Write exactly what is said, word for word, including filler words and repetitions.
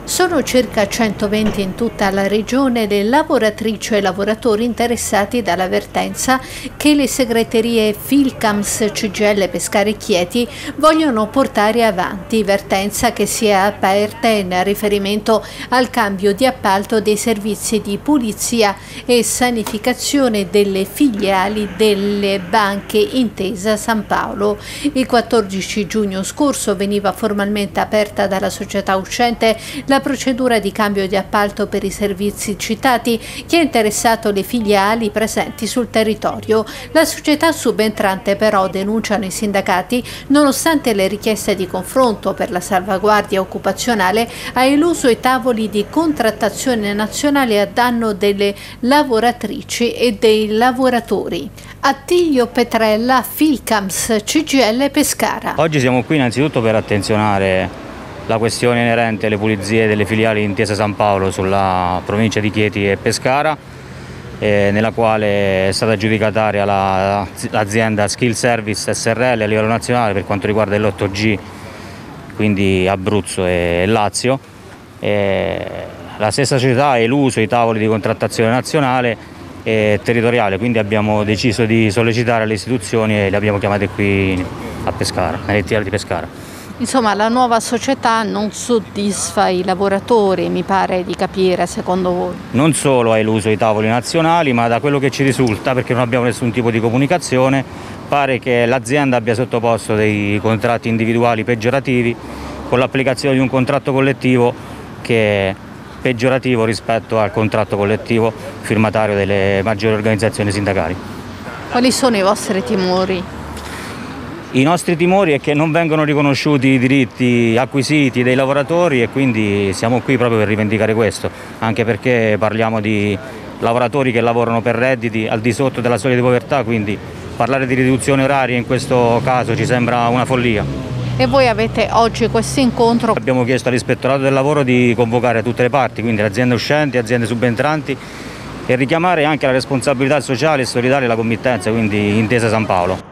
Sono circa centoventi in tutta la regione le lavoratrici e lavoratori interessati dalla vertenza che le segreterie Filcams, C G I L Pescara e Chieti vogliono portare avanti, vertenza che si è aperta in riferimento al cambio di appalto dei servizi di pulizia e sanificazione delle filiali delle banche Intesa San Paolo. Il quattordici giugno scorso veniva formalmente aperta dalla società uscente la procedura di cambio di appalto per i servizi citati che ha interessato le filiali presenti sul territorio. La società subentrante però, denunciano i sindacati, nonostante le richieste di confronto per la salvaguardia occupazionale, ha eluso i tavoli di contrattazione nazionale a danno delle lavoratrici e dei lavoratori. Attilio Petrella, Filcams, C G I L Pescara. Oggi siamo qui innanzitutto per attenzionare la questione inerente alle pulizie delle filiali Intesa San Paolo sulla provincia di Chieti e Pescara, eh, nella quale è stata aggiudicataria l'azienda Skill Service S R L a livello nazionale per quanto riguarda il otto G, quindi Abruzzo e Lazio. E la stessa società ha eluso i tavoli di contrattazione nazionale e territoriale, quindi abbiamo deciso di sollecitare le istituzioni e le abbiamo chiamate qui a Pescara, nelle T R di Pescara. Insomma, la nuova società non soddisfa i lavoratori, mi pare di capire, secondo voi? Non solo ha eluso i tavoli nazionali, ma da quello che ci risulta, perché non abbiamo nessun tipo di comunicazione, pare che l'azienda abbia sottoposto dei contratti individuali peggiorativi con l'applicazione di un contratto collettivo che è peggiorativo rispetto al contratto collettivo firmatario delle maggiori organizzazioni sindacali. Quali sono i vostri timori? I nostri timori è che non vengono riconosciuti i diritti acquisiti dei lavoratori e quindi siamo qui proprio per rivendicare questo, anche perché parliamo di lavoratori che lavorano per redditi al di sotto della soglia di povertà, quindi parlare di riduzione oraria in questo caso ci sembra una follia. E voi avete oggi questo incontro? Abbiamo chiesto all'Ispettorato del Lavoro di convocare tutte le parti, quindi le aziende uscenti, aziende subentranti, e richiamare anche la responsabilità sociale e solidaria della committenza, quindi Intesa San Paolo.